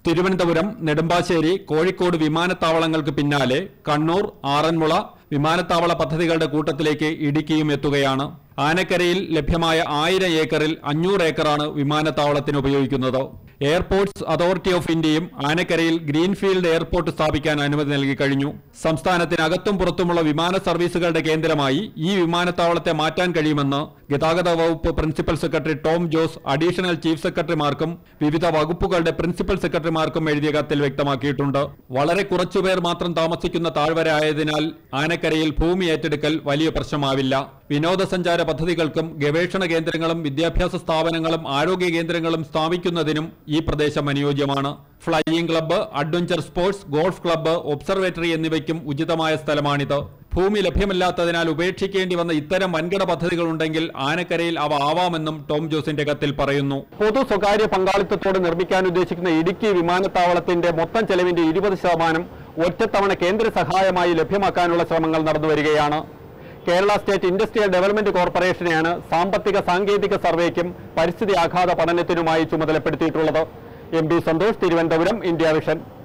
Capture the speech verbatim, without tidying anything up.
തിരുവനന്തപുരം, നെടുമ്പാശ്ശേരി, കോഴിക്കോട് വിമാനത്താവളങ്ങൾക്ക് പിന്നാലെ കണ്ണൂർ, ആറന്മുള വിമാനത്താവള പദ്ധതികളുടെ കൂട്ടത്തിലേക്ക് ഇടുക്കിയും എത്തുകയാണ്. ആനക്കരയിൽ ലഭ്യമായ ആയിരം ഏക്കറിൽ അഞ്ഞൂറ് ഏക്കറാണ് വിമാനത്താവളത്തിന് ഉപയോഗിക്കുന്നത്. എയർപോർട്ട്സ് അതോറിറ്റി ഓഫ് ഇന്ത്യയും ആനക്കരയിൽ ഗ്രീൻഫീൽഡ് എയർപോർട്ട് സ്ഥാപിക്കാൻ അനുമതി നൽകി കഴിഞ്ഞു. സംസ്ഥാനത്തിനകത്തും പുറത്തുമുള്ള വിമാന സർവീസുകളുടെ കേന്ദ്രമായി ഈ വിമാനത്താവളത്തെ മാറ്റാൻ കഴിയുമെന്ന് ഗതാഗത വകുപ്പ് principal secretary Tom Jose additional chief സെക്രട്ടറിമാർക്കും വിവിധ വകുപ്പുകളുടെ പ്രിൻസിപ്പൽ സെക്രട്ടറിമാർക്കും എഴുതിയ കത്തിൽ വ്യക്തമാക്കിയിട്ടുണ്ട്. വളരെ കുറച്ചുപേർ മാത്രം താമസിക്കുന്ന താഴ്വര ആയതിനാൽ ആനക്കരയിൽ ഭൂമി ഏറ്റെടുക്കൽ വലിയ പ്രശ്നമാവില്ല. വിനോദസഞ്ചാര പദ്ധതികൾക്കും ഗവേഷണ കേന്ദ്രങ്ങളും വിദ്യാഭ്യാസ സ്ഥാപനങ്ങളും ആരോഗ്യ കേന്ദ്രങ്ങളും സ്ഥാപിക്കുന്നതിനും ഈ പ്രദേശം അനുയോജ്യമാണ്. Flying club, adventure sports, golf club, observatory എന്നിവയ്ക്കും ഉചിതമായ സ്ഥലമാണിത്. ഭൂമി ലഭ്യമല്ലാത്തതിനാൽ ഉപേക്ഷിക്കേണ്ടി വന്ന ഇത്തരം വൻകിട പദ്ധതികളുണ്ടെങ്കിൽ ആനക്കരയിൽ അവ ആവാമെന്നും ടോം ജോസിന്റെ കത്തിൽ പറയുന്നു. പൊതു സ്വകാര്യ പങ്കാളിത്തത്തോടെ നിർമ്മിക്കാൻ ഉദ്ദേശിക്കുന്ന ഇടുക്കി വിമാനത്താവളത്തിന്റെ മൊത്തം ചെലവിന്റെ ഇരുപത് ശതമാനം ഒറ്റത്തവണ കേന്ദ്ര സഹായമായി ലഭ്യമാക്കാനുള്ള ശ്രമങ്ങൾ നടന്നുവരികയാണ്. കേരള സ്റ്റേറ്റ് ഇൻഡസ്ട്രിയൽ ഡെവലപ്മെന്റ് കോർപ്പറേഷനെയാണ് സാമ്പത്തിക സാങ്കേതിക സർവേക്കും പരിസ്ഥിതി ആഘാത പഠനത്തിനുമായി ചുമതലപ്പെടുത്തിയിട്ടുള്ളത്. M D Santhosh, Thiruvananthapuram, India vision.